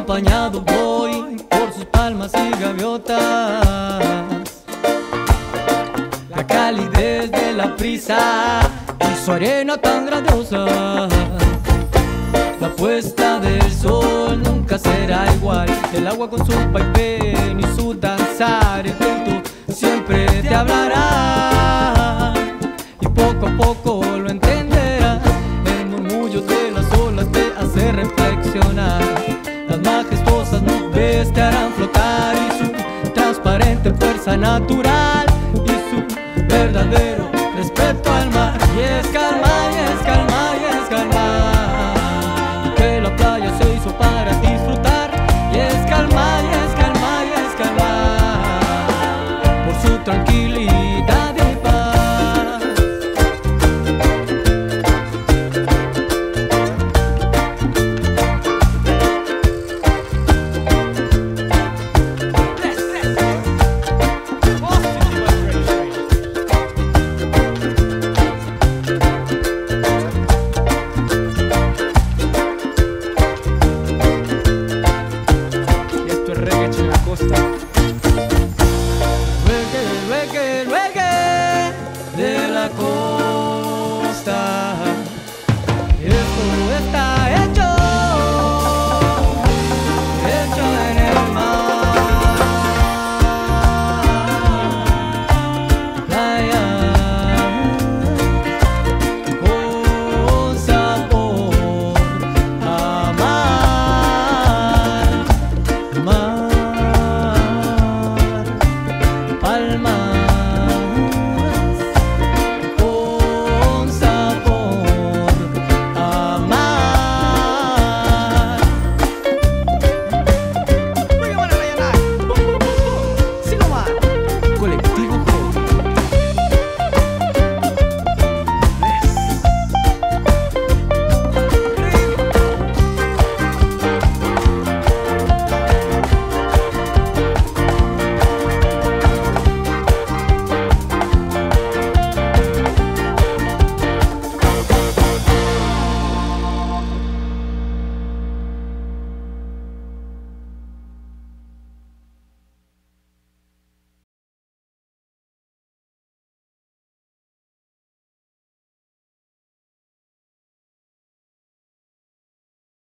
Acompañado voy por sus palmas y gaviotas, la calidez de la brisa y su arena tan grandiosa. La puesta del sol nunca será igual, el agua con su vaivén y su danzar, el viento siempre te hablará y poco a poco lo entenderás. El murmullo de las olas te hace reflexionar, las majestuosas nubes te harán flotar y su transparente fuerza natural y su verdadero respeto al mar. Y es que